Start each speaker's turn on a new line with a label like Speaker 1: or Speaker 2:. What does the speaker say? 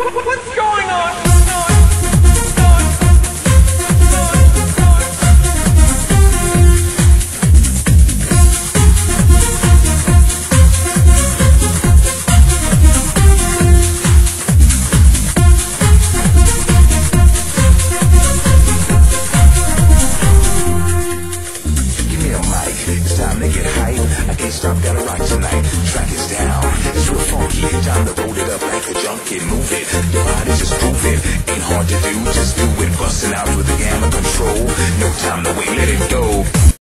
Speaker 1: What's going on?
Speaker 2: It's time to get hype. I can't stop, gotta rock tonight. Track is down, it's real funky. Time to roll it up like a junkie. Move it, your body just prove it. Ain't hard to do, just do it. Busting out with the gamma control. No time to wait, let it go.